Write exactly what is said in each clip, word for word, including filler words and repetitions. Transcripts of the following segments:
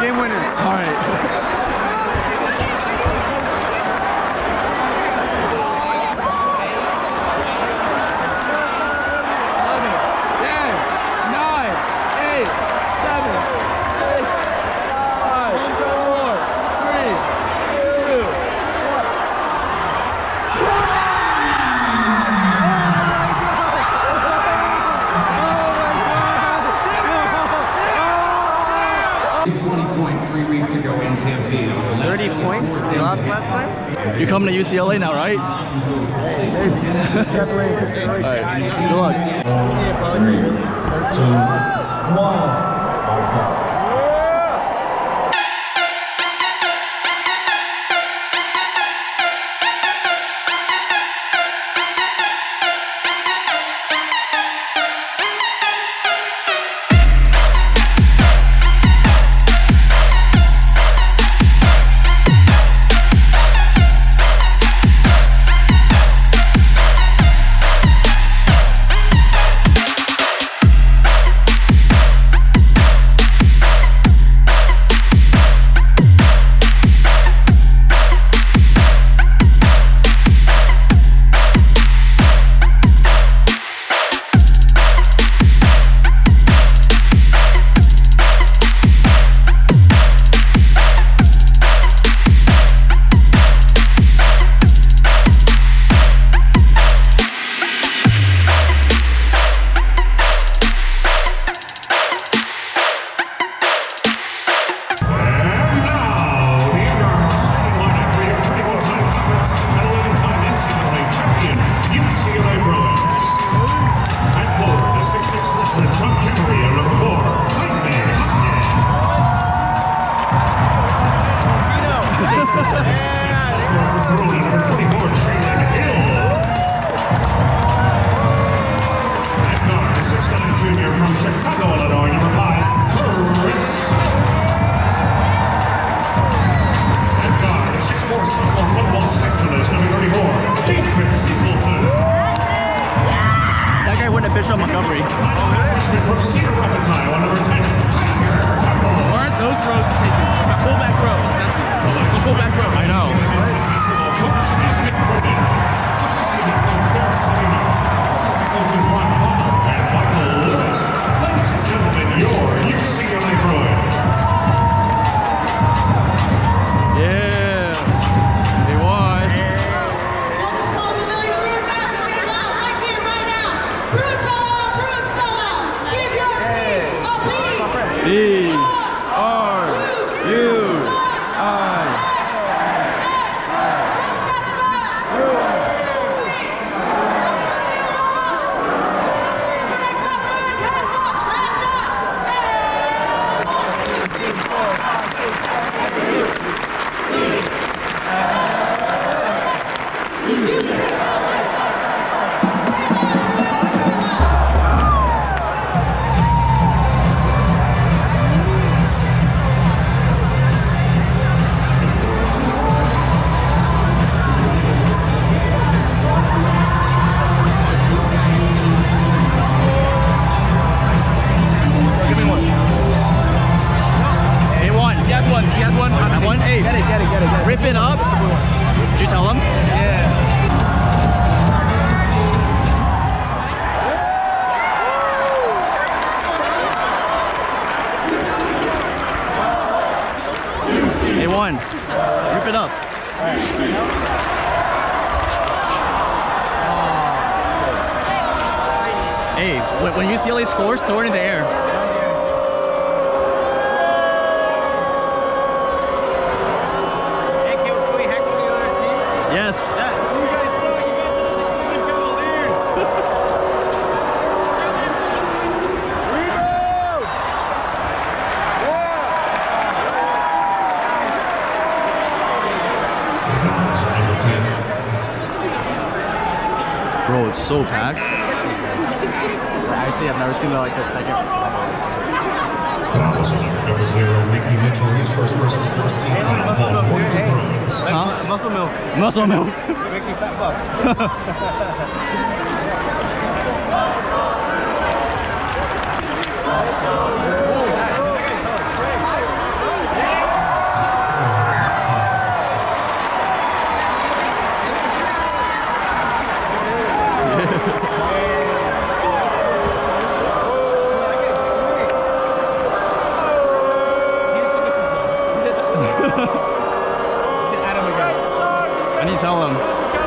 game winner. All right. thirty points? They lost last time? You're coming to U C L A now, right? Hey, definitely in consideration. All right. Good luck. Two, one. Lights out. Bishop Montgomery. From Cedar Rapids, number ten, Tyger Campbell. Aren't those throws taken? Pull back row. That's pull back row. I know. Basketball coach is Nick Roden. Assistant coach Derek Tolino. Assistant coaches Ron Palmer and Michael Lewis. Ladies and gentlemen, your U C L A Bruins. Yeah. They won. Pauley Pavilion, Bruins fans, let's get loud right here, right now. Bruins spell out, Bruins spell out. Give your team a B. B R U I. Rip it up. Did you tell him? Yeah. They won. Rip it up. Hey, when, when U C L A scores, throw it in the air. Yes. Yeah, you guys know, you guys are the Pauley Pavilion. Rebound! Yeah. Bro, it's so packed. Actually, I've never seen it like the second. Dallas number zero, Mickey Mitchell, his first person first team foul ball, point to Bruins. Huh? Muscle milk. Muscle milk. It makes you fat buck. add him again. I need to tell him.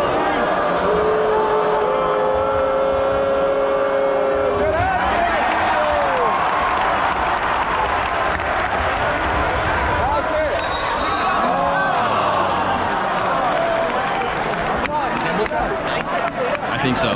I think so.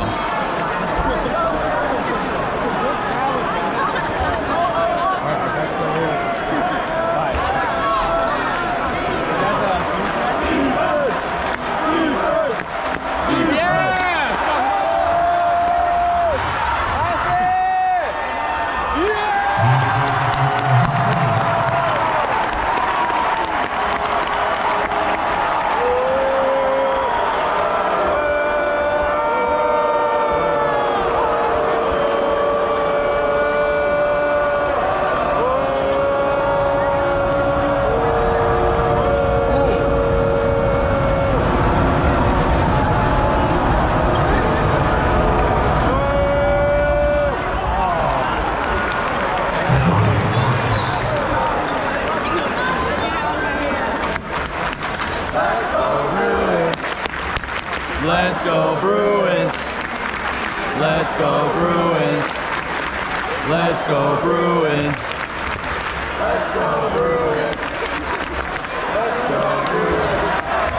Let's go Bruins! Let's go Bruins! Let's go Bruins! Let's go Bruins! Let's go Bruins!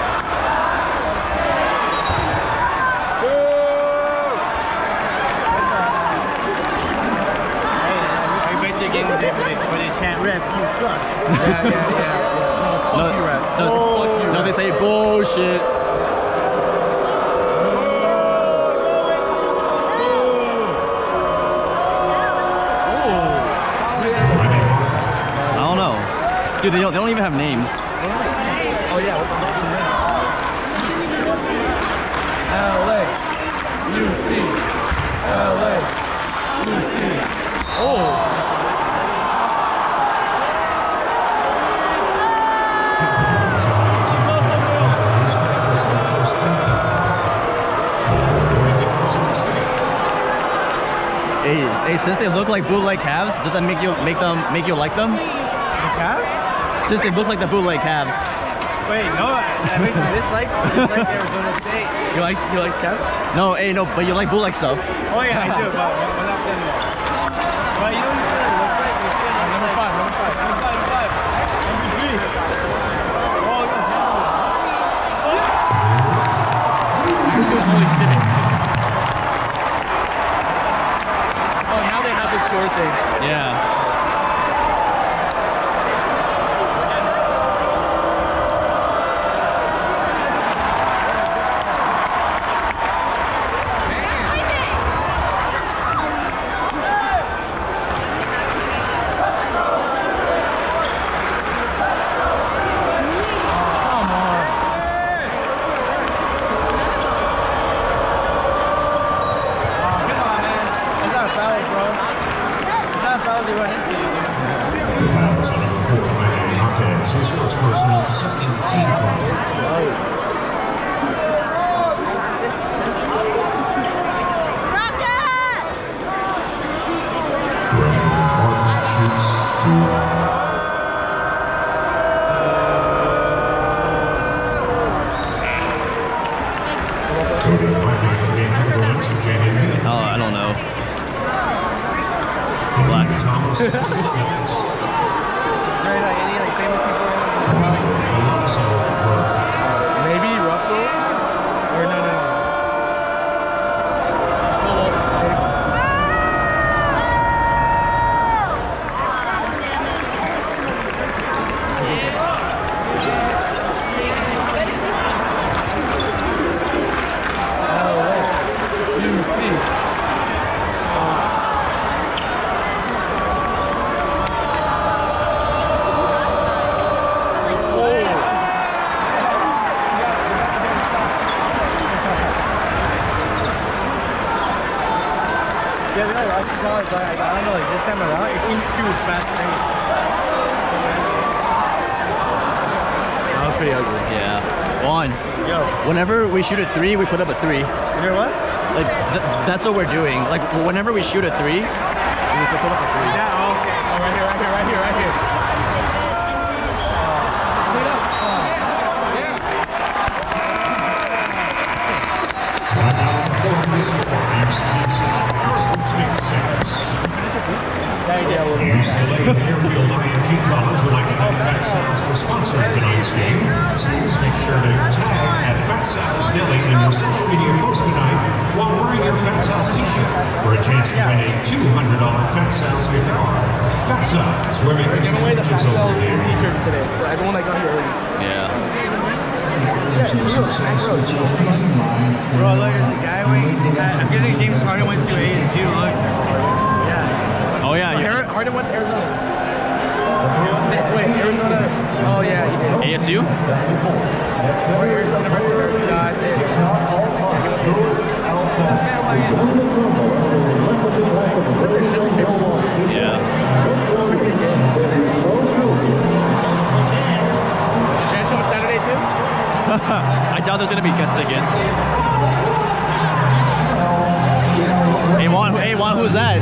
I bet you again today when they, when they chant ref, you suck. Yeah, yeah, yeah. yeah. No, it's fuck you, ref. No, It's fuck you, no, ref. they say bullshit. Dude, they don't, they don't even have names. Oh yeah. L A, U C, L A, U C. Oh. Hey, hey, since they look like bootleg calves, does that make you make them make you like them? The calves? Since they look like the bootleg calves. Wait, no, I mean, this like, this like Arizona State. You like you like calves? No, hey, no, but you like bootleg stuff. Oh yeah, I do, but we're not done yet. But you know what it looks like? It's like number five, number five, number five, number five. M V P. Oh, yeah. Holy shit. Oh, now they have this score thing. Yeah. The fouls on number four, Jaime Jaquez, his first personal, second team foul. Reggie Martin shoots two. Cody Wiley in the game for the Bruins for Jaime Jaquez. Oh, I don't know. Black Thomas, Simmons. Very like any like famous people in Alonso Verge. maybe Russell? Or no, no, no. Yeah, really, I should call it, but like, I don't know, like this time around, it seems too fast paced. That was pretty ugly. Yeah. Juan, Yo, whenever we shoot a three, we put up a three. you hear what? Like, th that's what we're doing. Like, whenever we shoot a three, we put up a three. Yeah, oh, okay. Oh, right here, right here, right here, right here. Oh. Clean up. Fat Sal's for sponsoring tonight's game. Students, make sure to tag at Fat Sal's Deli in your social media post tonight while wearing your Fat Sal's t-shirt for a chance to win a two hundred dollar Fat Sal's gift card. Fat Sal's, we're making sandwiches over here. T-shirts today, so everyone that got here early. Yeah. Bro, look at the guy waiting. I'm guessing James Harden went to A S U. Look. Yeah. Oh yeah. Oh, yeah. Harden went to Arizona. Wait, Arizona. Oh yeah, he did. A S U? Or University of Arizona. Nah, it's A S U. Yeah. Guys come Saturday too? I doubt there's gonna be guest tickets. Hey Juan, hey Juan, who's that?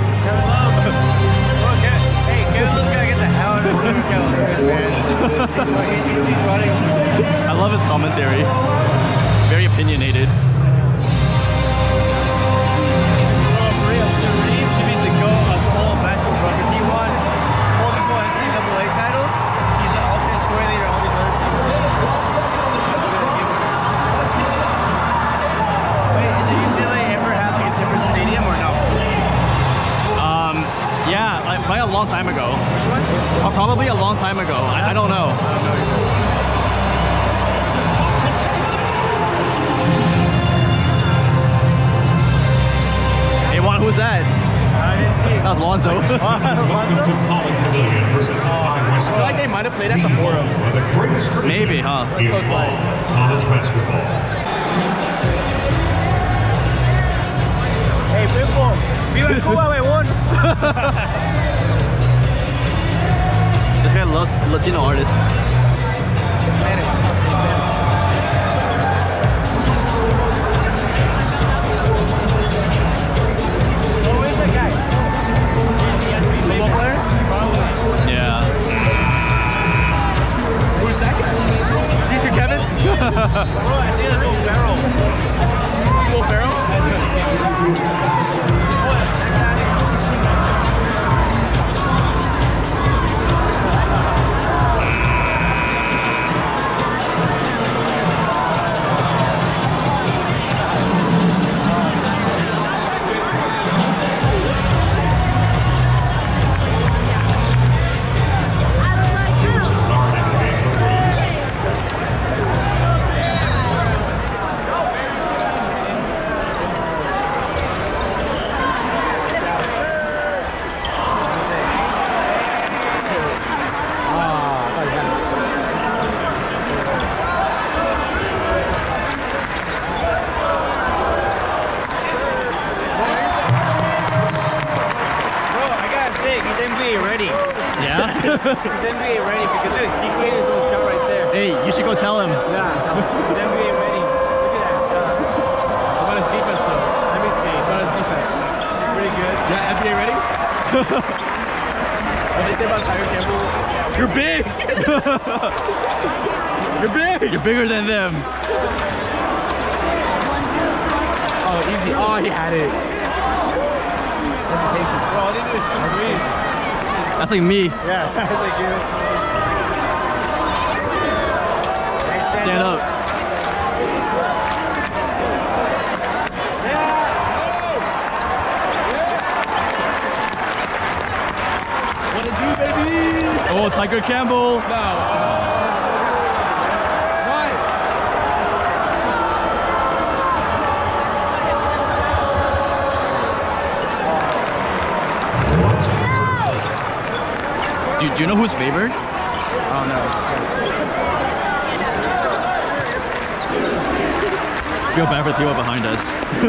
Hey, Kevin's gonna get the hell out of I love his commentary. Very opinionated. Probably a long time ago. Which one? Probably a long time ago. I, I don't know. I don't know. Hey Juan, who's that? I didn't see it. That was Lonzo. Welcome to Pauley Pavilion, presented by West I feel like they might have played at the the Forum. home of the greatest tradition Maybe, huh? in all of college basketball. Hey, Pitbull. Viva Cuba, we won. This guy loves Latino artists. Who is that guy? Football player? Yeah. Who's that guy? Teacher Kevin? Bro, I see a little barrel. Will Ferrell? He's N B A ready because dude, he created his own shot right there. Hey, you should go tell him. Yeah, he's N B A ready. Look at that shot. How about his defense though? Let me see. How about his defense? Pretty good. Yeah, N B A ready? What did they say about Tyger Campbell? You're big! You're big! You're bigger than them. Oh, easy. Oh, he had it. Hesitation. Bro, all they do is shoot threes. That's like me. Yeah, that's like you. Hey, Stand up. What it do, baby? Oh, Tyger Campbell. No. Right. Do, do you know who's favored? Oh, no. Feel bad for Theo behind us.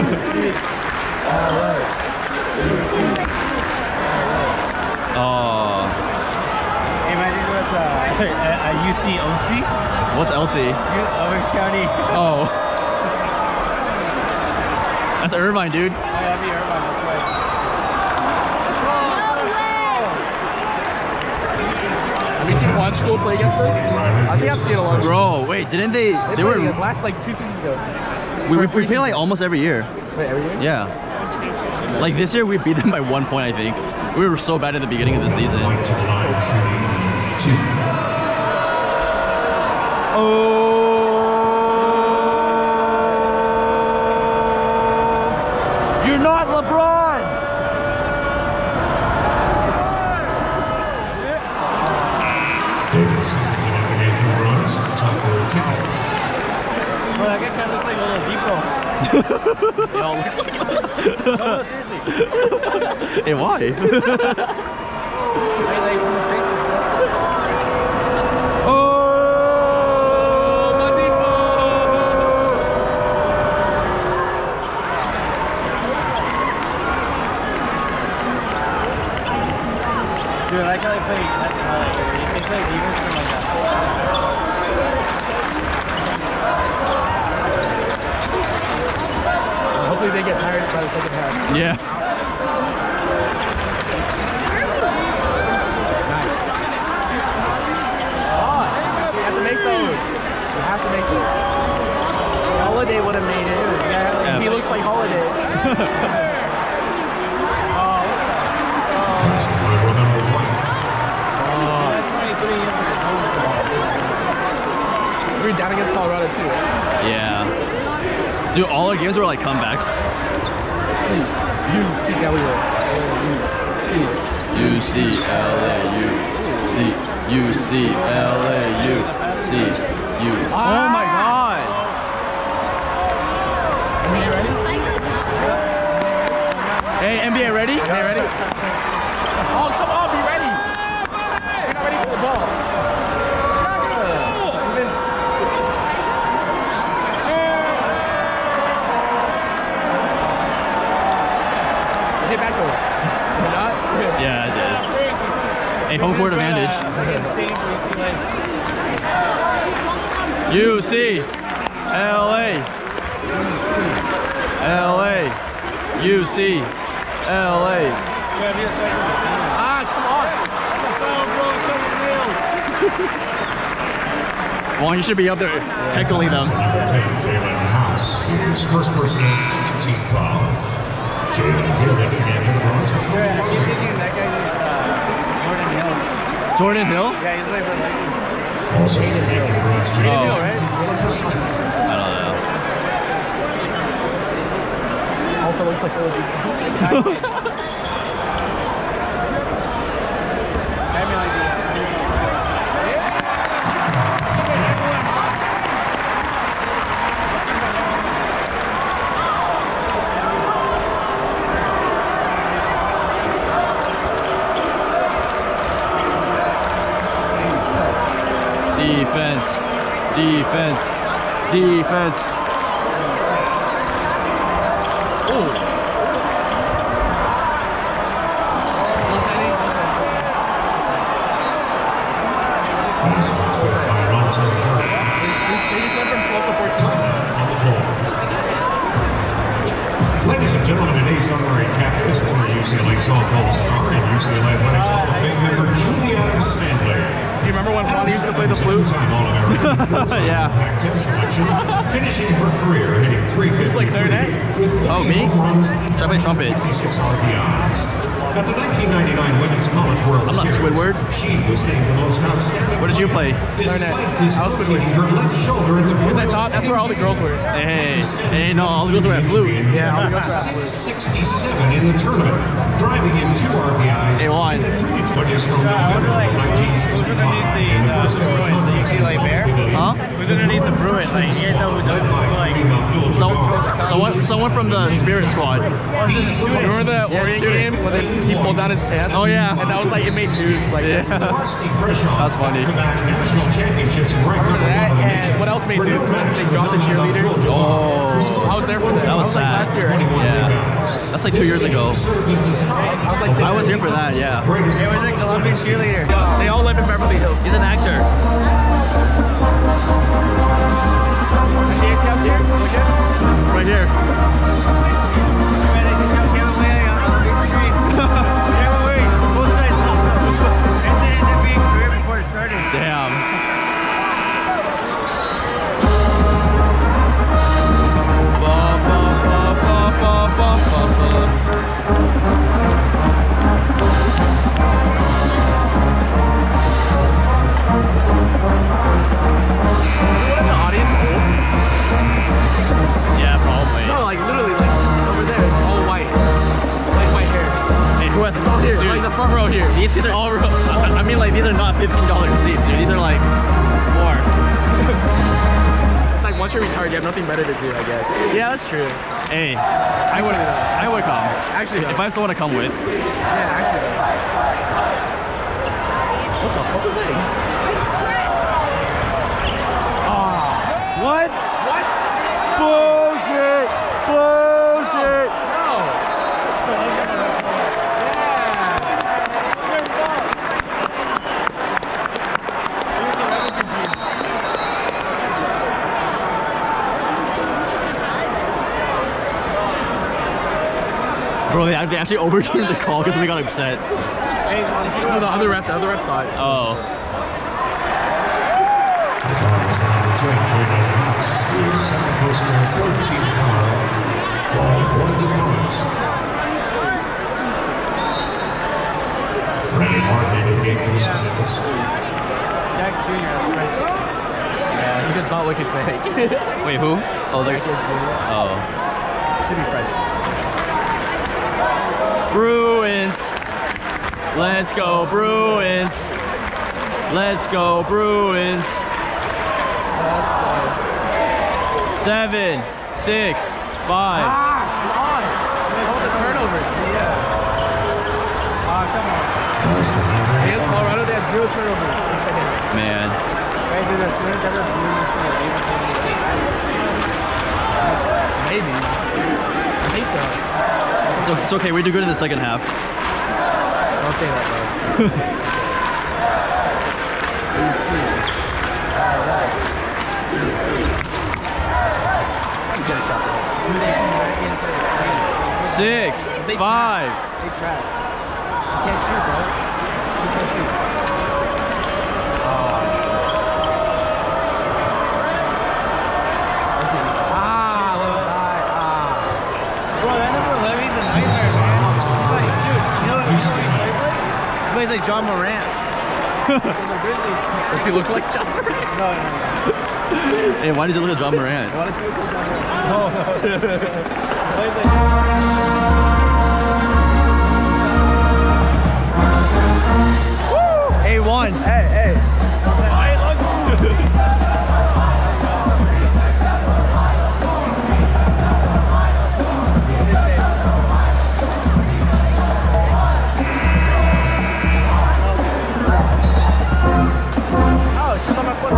Oh. Imagine it was a, a, a U C O C. What's L C? Orange County. Oh. That's Irvine, dude. Oh, that'd be Irvine, that's right. Have you seen one school play against us? I think I've seen a lot. Bro, wait, didn't they? They, They were were. last like two seasons ago. We, we, we play like almost every year. Wait, every year? Yeah. Like this year, we beat them by one point, I think. We were so bad at the beginning of the season. Point to the line, shooting two. David Singleton in the game for the Bruins. Tyger Campbell. Bro, that guy kind of looks like a little depot. Yo, look like No, no, seriously. Hey, why? Like, like, from the faces, bro. Oh, Madipo! Dude, I like how they play, like, uh, like, they play defense from like that. Hopefully they get tired by the second half. yeah. Nice. Oh, you have to make those. You have to make those. Holiday would have made it. Yeah. He looks like Holiday. That's number number one. That's twenty-three years ago. We're down against Colorado too. Right? Yeah. Dude, all our games were like comebacks. U C L A. U C L A, U C, U C L A, U C, U C. Oh my God! N B A ready? Hey, N B A ready? Are you ready? Oh, come on, be ready. You're not ready for the ball. Get back over. You're not? Yeah, it is. Hey, home court advantage. U C L A, L A, U C L A. Ah, come on. Well, you should be up there heckling them. Number ten, Jalen House. His first personal second team foul. Jalen Hill into the game for the Bruins. That guy is uh, Jordan Hill. Jordan Hill? Yeah, he's like for Lakers. Also in the game for the Bruins, Jalen Oh. Hill, right? Smith. I don't know. Also looks like Old. Defense, defense, defense. Oh. Pass was good by Alonzo Vernon. They just went from twelve to fourteen. On the floor. Ladies and gentlemen, today's honorary captain is former U C L A softball star and U C L A Athletics Hall of Fame member Julie Adams Stanley. Do you remember when Bonnie used to play the flute? Two-time All-American, four-time Yeah. Pac ten selection, finishing her career hitting three like third fifty-three net? with Oh, thirty me? home runs Should I play trumpet? sixty-six R B Is. At the nineteen ninety-nine Women's College World I'm not Series, Squidward. she was named the most outstanding. What did you play? Despite Clarinet. I was dislocating Squidward. her left shoulder at the Because I Bruins thought that's where all the girls were. Hey, hey, no, all the girls were at flute. Yeah, all the girls were at flute. six sixty-seven in the tournament, driving in two R B Is. Hey, why? in the three to two is from November of nineteen sixty-five. underneath the, in the uh, first ever Bruins? contest You see, like, in Bear? Pauley Huh? Who's underneath the Bruins? Like, you guys know who's Led by like, Kareem So, Abdul-Jabbar. someone, someone from the Spirit Squad. Remember the Yeah, Oregon serious. game when they, he pulled down his pants? Oh yeah. And that was like, it made news. Like, Yeah. Varsity fresh off That's funny. back-to-back national championships and ranked Remember number that? one of the And nation. what else made Purdue news? managed They to dropped the dominate cheerleader. Abdul-Jabbar, who scored I was there for that. That was like sad. last year. twenty-one Yeah. rebounds. That's like two years ago. Served as the star I was like, of the I was here for that, yeah. greatest it was a Colombian cheerleader. They all live in Beverly Hills. He's an actor. And the X-House here? Look at Right here. Damn. Ba, ba, ba, ba, ba, ba, ba, ba. in the audience. Yeah, probably. No, like literally, like over there, it's all white, like white hair. Hey, who has It's all here, Dude, like the front row here. these, these are all. I I mean, like these are not fifteen dollars. seats, dude. These are like four. It's like once you're retired, you have nothing better to do, I guess. Yeah, that's true. Hey, I would, I would come. Actually, if I have someone to come with. Yeah, actually. What the fuck is that? Ah. What? What? Bullshit! Bullshit! No. Bro, they they actually overturned the call because we got upset. No, the other ref, the other ref saw it. Oh. The foul is number ten, Jaime Jaquez Jr second personal thirteen foul. Ball awarded to the Bruins. Brandon Martin into the game for the Sun Devils. Jax Junior Yeah, he does not look Hispanic. Wait, who? Oh, they're... Oh. Should be French. Bruins. Let's go, Bruins. Let's go, Bruins. Let's go. Seven, six, five. Ah, come on. All the turnovers. Yeah. Ah, come on. Against Colorado, they have zero turnovers in second half. Man. Wait, did the Twins ever lose for even Maybe. I think so. So it's okay, we do good in the second half. Don't say that, though. You get a shot, though. Six, They five. They trap. You can't shoot, bro. You can't shoot. Oh. Ah, little guy. Ah. Bro, that number eleven is a nightmare, man. He's like, dude, you know what he plays like? He plays like John Morant. Does he look like John Morant? No, no, no. Hey, why does it look like John Morant? Why does he look like John Morant? No, no. He plays like... A one. Hey, hey. Oh, she's on my foot.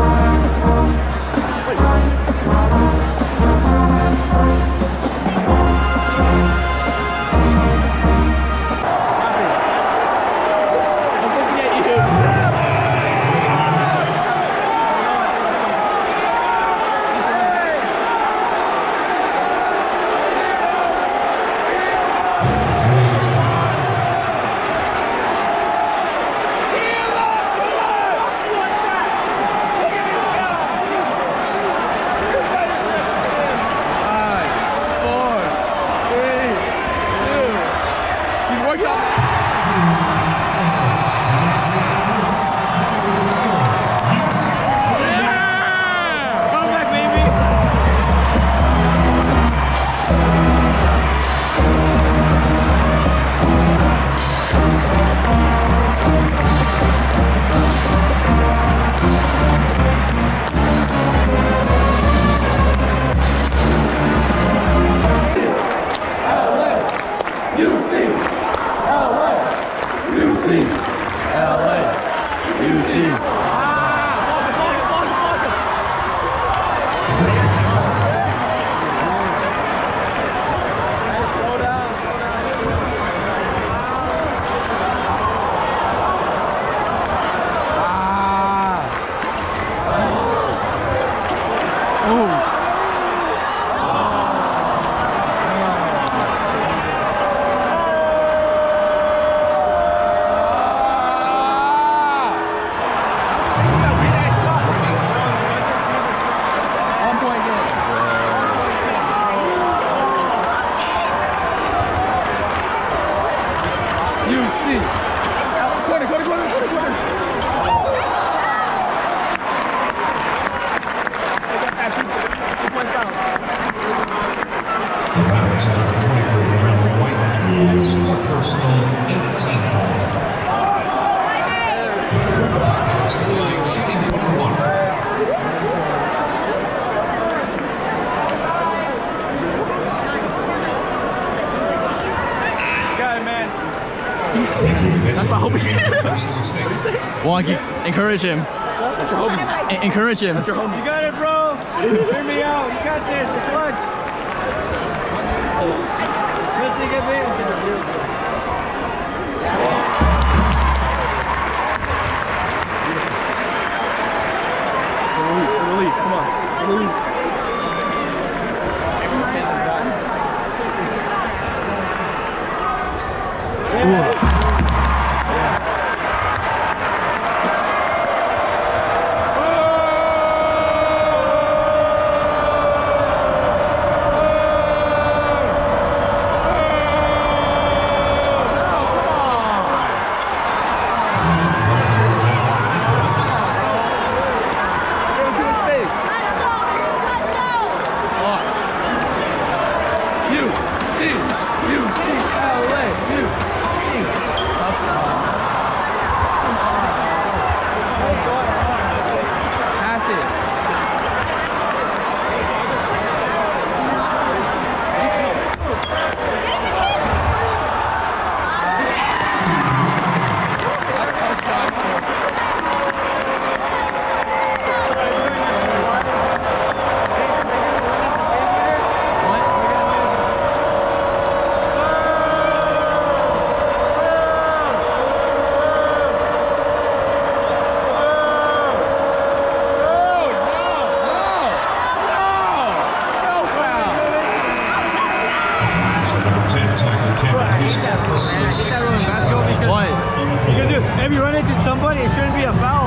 Wonky, encourage him. That's your homie. En- encourage him. That's your homie. You got it, bro. Hear me out. You got this. It's clutch. Let's take advantage of it. Come on. What? Because dude, if you run into somebody, it shouldn't be a foul.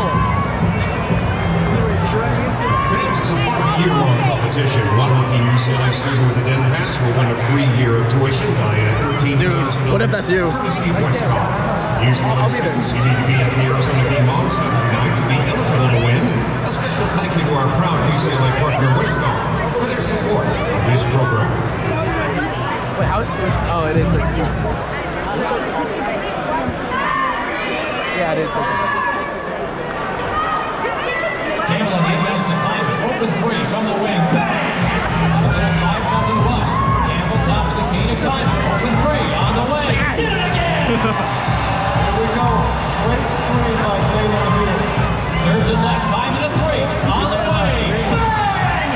Fans is a part of the year-long competition. One lucky U C L A student with a den pass will win a free year of tuition valued at thirteen thousand dollars. What if that's you? Courtesy of Westcott. U C L A students, you need to be at the Arizona game on Saturday night to be eligible to win. A special thank you to our proud U C L A partner Westcott for their support of this program. Wait, how is Swish? Oh, it is like you. Yeah, it is like Campbell on the inbounds to Climate. Open three from the wing. A little five nothing run. Campbell top of the key to Climate. Open three on the way. Did it again! Here we go. Great screen by Peyton here. Serves it left. Five to the three. On the way. Bang!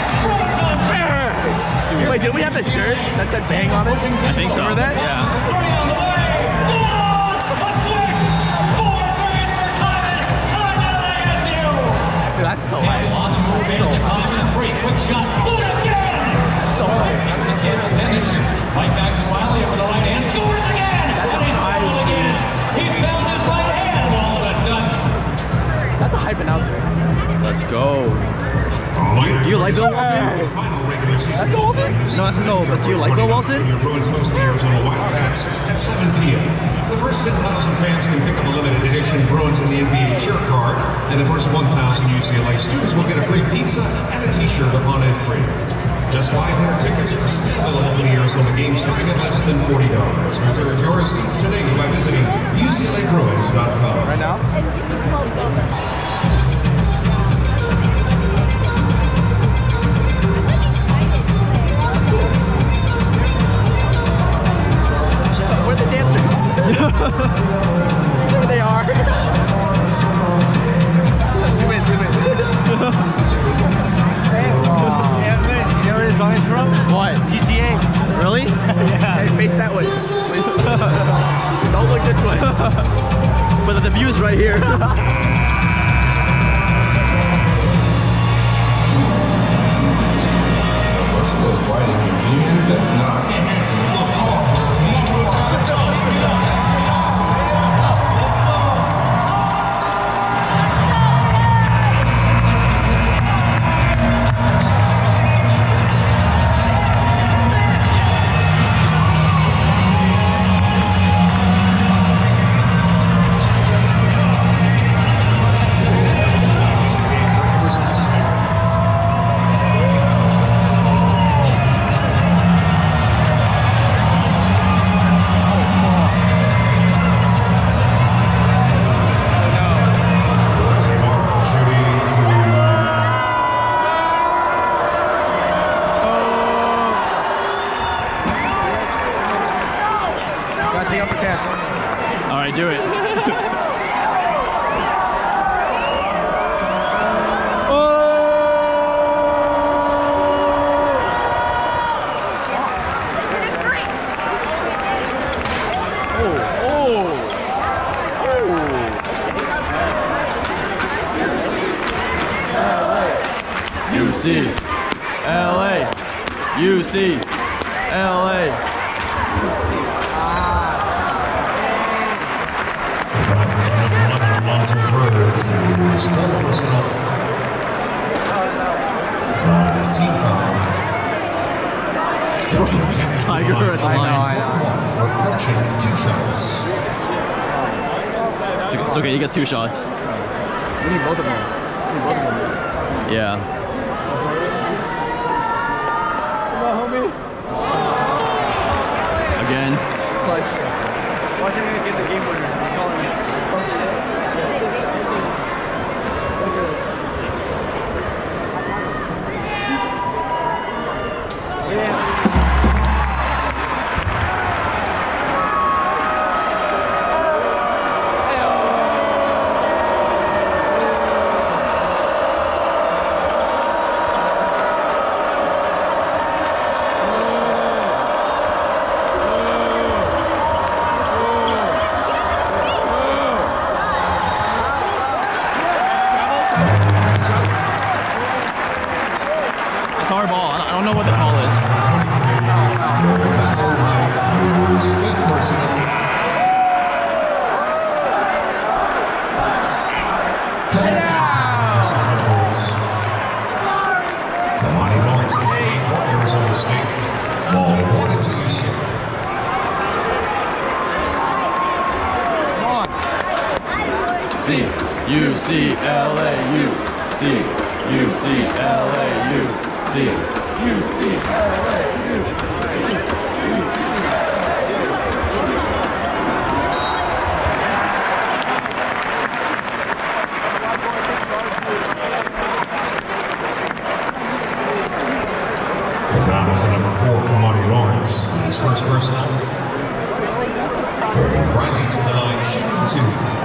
Wait, did we have a shirt that said bang on it? I think so. Remember that? Yeah. Three on the way. One! A switch! Four threes for Climate. Timeout A S U! Dude, that's so high. Campbell on the move in to Climate. Three. Quick shot. Good again! So high. Next to Campbell, ten to shoot. Right back to Wiley over the right hand. Scores again! That's And he's a high fouled again. He's found his right hand all of a sudden. That's a hype announcer. Let's go. Do you like Bill Walton? That's Bill Walton? No, that's no, but do you like Bill Walton? Your Bruins host the Arizona Wildcats at seven p m The first ten thousand fans can pick up a limited edition Bruins in the N B A cheer card, and the first one thousand U C L A students will get a free pizza and a t-shirt upon entry. Just five hundred tickets are still available for the Arizona game, starting at less than forty dollars. Reserve your seats today by visiting U C L A Bruins dot com. Right now? Where are the dancers? There they are. Zoom in, zoom in. Yeah, man. You know where this song is from? What? G T A. Really? Yeah. Hey, face that way. Please. Don't look this way. But the view's right here. U C L A, U C L A. His fourth personal. Ninth team foul. Tyger at the line. Approaching two shots. It's okay, he gets two shots. We need both of them. We need both of them. Yeah. Come on, homie. Again. Clutch. Watch him get the game winner. I'm calling it. It's our ball. I don't know what the call is. Fifth personal. Kamani Lawrence in the lead for Arizona State. Ball awarded to U C L A. C U C L A U C U C L A U C U C L A U. The foul is on number four, Kamani Lawrence. His first personal. Cody Riley to the line, shooting two.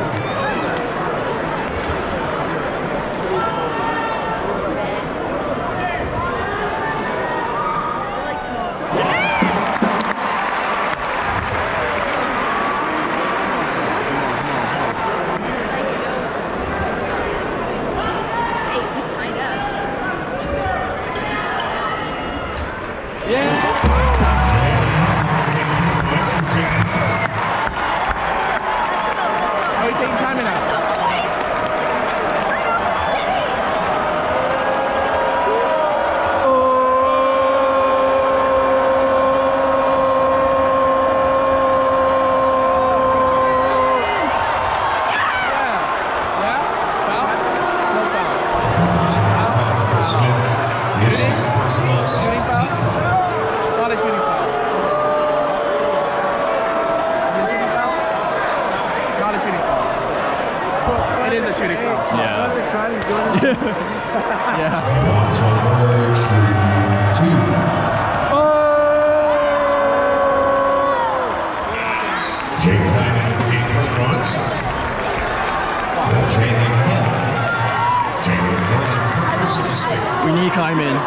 Are you taking time enough? Not a shooting foul. Not a shooting foul. It is a shooting foul. Yeah. Yeah. Watch over shooting two. Jake Klein into the game for the Bruins. Jalen Hill. Jalen Graham for Arizona State. We need Kaiman.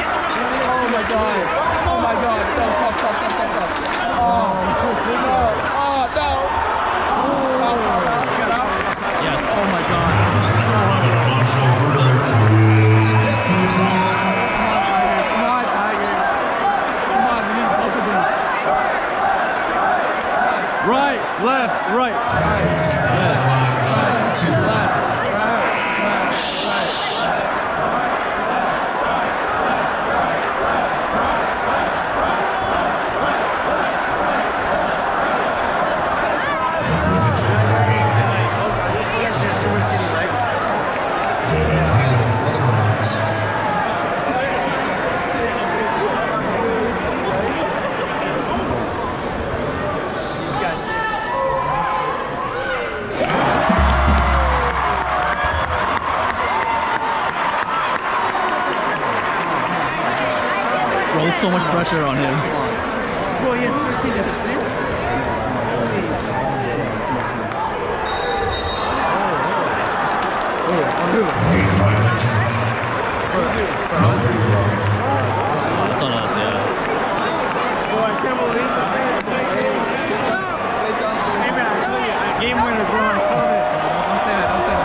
Oh my god. Oh my god. Stop, stop, stop, stop, stop. Oh, left, right. Bro, there's so much pressure on him. Lane violation. No free throw. That's on us, yeah. Game winner, bro. I called it. Don't say that, don't say that.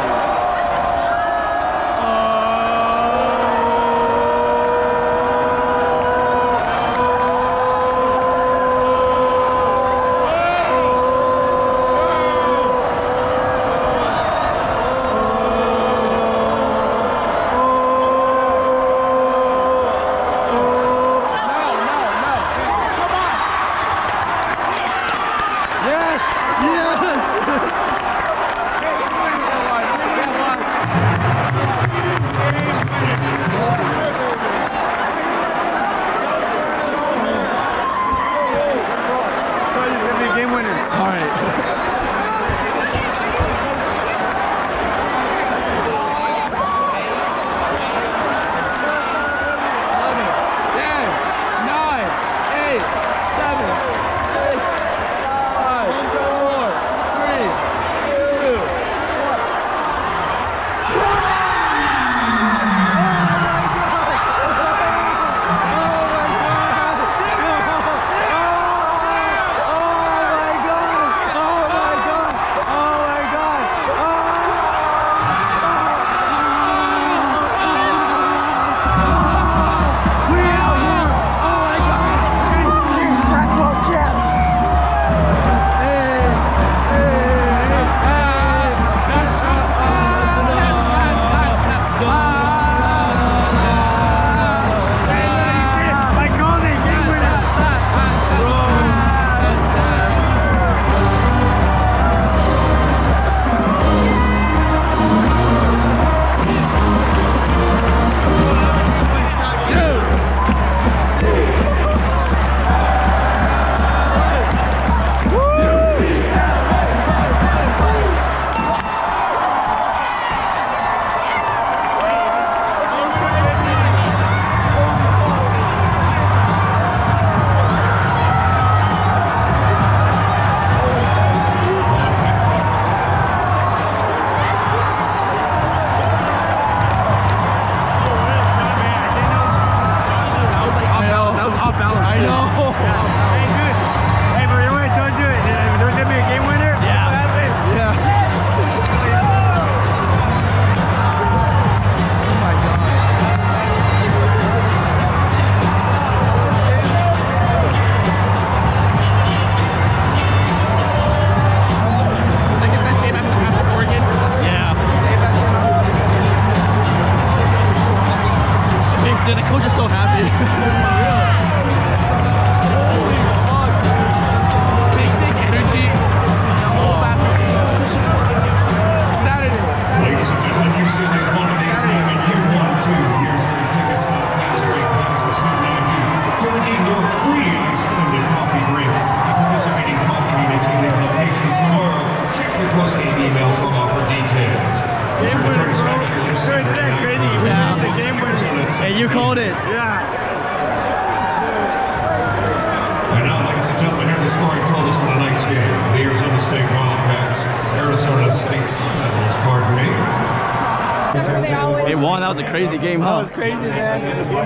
They won. That was a crazy game, huh? That was crazy, man.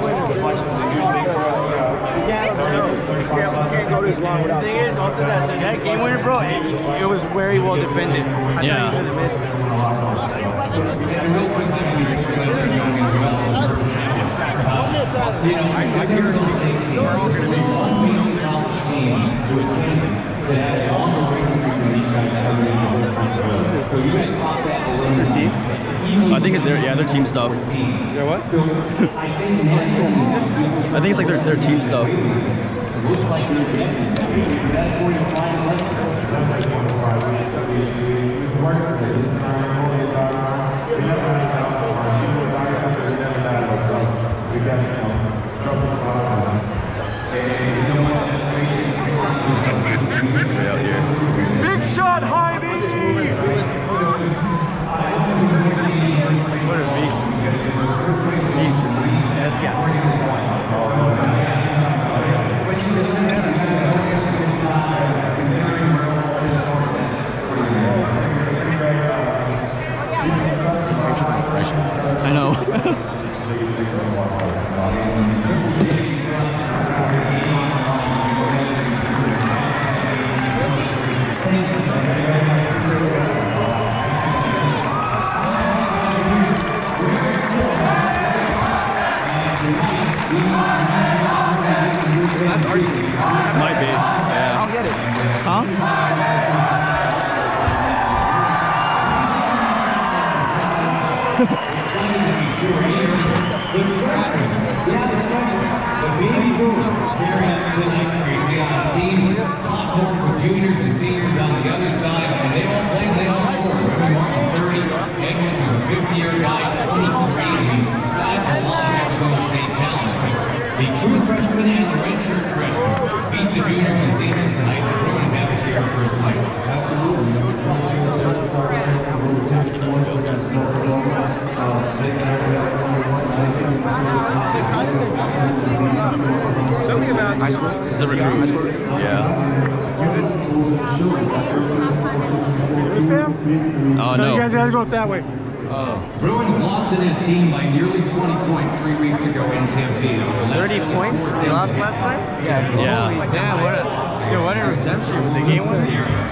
The thing is, also that that game winner, bro, it, it was very well defended. I yeah. thought he was gonna miss. their team stuff. Yeah, what? I think it's like their, their team stuff. Way out here. Big shot, Jaime! What a beast. Beast. Yes, yeah. I know. That's our team. Might be. Yeah. I'll get it. Huh? The baby Bruins carry up tonight, Tracy, on the team. Hot work for juniors and seniors on the other side, and they all play, they all score. Everyone thirty. Edmonds is a fifth-year guy, twenty-three. That's a lot of Arizona State talent. The true freshmen and the redshirt freshmen beat the juniors and seniors tonight. The Bruins have a share of first place. Absolutely. Number twenty-two assists for Tyger Campbell, number ten points, which is no problem. Uh, Jake Campbell got twenty-one, nineteen, Something about high school. It's a recruit. High school. Yeah. Oh, No, you guys no. gotta go that way. Bruins lost to this team by nearly twenty points three weeks ago in Tempe. It was a thirty points? They lost last time? Yeah. Yeah. Holy damn, what a, dude, what a redemption. The game winner?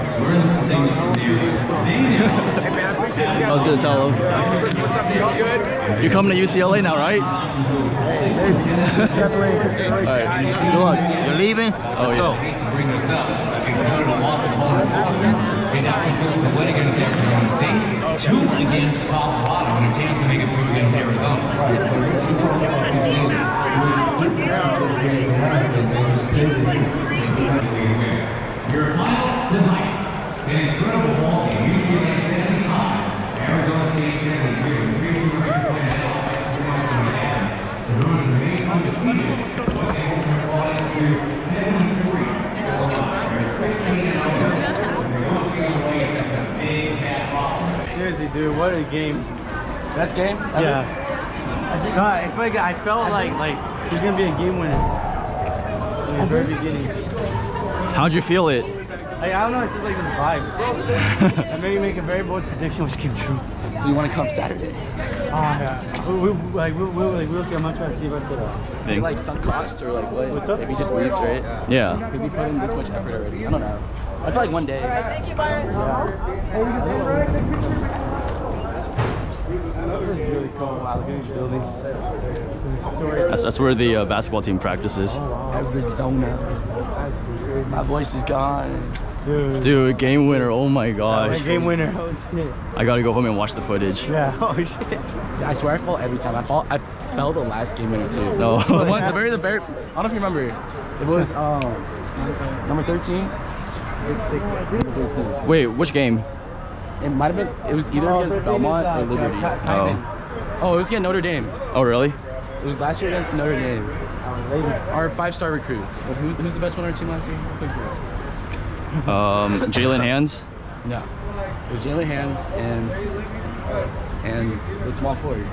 I was gonna tell him. You're coming to U C L A now, right? Alright. Good luck. You're leaving? Oh, Let's yeah. go. To bring this up, included a loss of home and now results a win against Arizona State, two against Colorado, and a chance to make it two against Arizona. Your final tonight, an incredible ball game. U C L A seventy-five, Arizona State seventy-two. Three two point The Bruins remain undefeated. seventy-three. Seriously, dude, what a game. Best game? ever? Yeah. No, I feel like I felt like like it was gonna be a game winner in the very beginning. How'd you feel it? Like, I don't know, it's just like this vibe. That made me make a very bold prediction, which came true. So you want to come Saturday? Oh yeah. We, we like we we like we'll see. I'm not trying to see if I could. Uh, Is it like sunk cost or like what? What's up? If he just leaves, right? Yeah. Because he put in this much effort already. I don't know. I feel like one day. yeah. It's really cool. Wow, look at these buildings. That's, that's where the uh, basketball team practices. Arizona. My voice is gone. Dude. Dude, game winner. Oh my Like gosh. game winner. Holy shit. I gotta go home and watch the footage. Yeah. Oh shit. I swear I fall every time. I fall. I fell the last game winner too. No. The one, the very, the very. I don't know if you remember. It was um number thirteen. Number thirteen. Wait, which game? It might have been. It was either Oh, against thirteen Belmont is, uh, or Liberty. Ky- Ky- Oh. Oh, it was against Notre Dame. Oh, really? It was last year against Notre Dame. Um, lady. Our five-star recruit. But who's, who's the best one on our team last year? Um, Jalen Hands? No. It was Jalen Hands and and the small forward.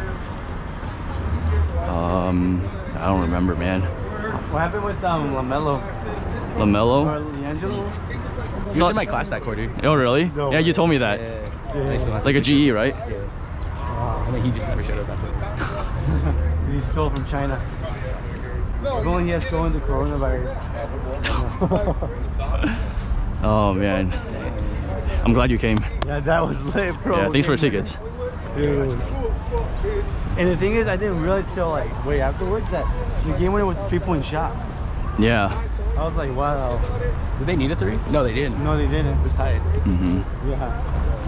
Um, I don't remember, man. What happened with um LaMelo LaMelo? or D'Angelo? He was in my class that quarter. Oh, really? No. Yeah, you told me that. Yeah. Yeah. Nice to It's like a G E, right? Yeah. And then he just never showed up after that. He stole from China. If only he had stolen the coronavirus. Oh, man. I'm glad you came. Yeah, that was lit, bro. Yeah, thanks for the tickets. Dude. And the thing is, I didn't realize till like way afterwards that the game winner was a three-point shot. Yeah. I was like, wow. Did they need a three? No, they didn't. No, they didn't. It was tied. Mm-hmm. Yeah.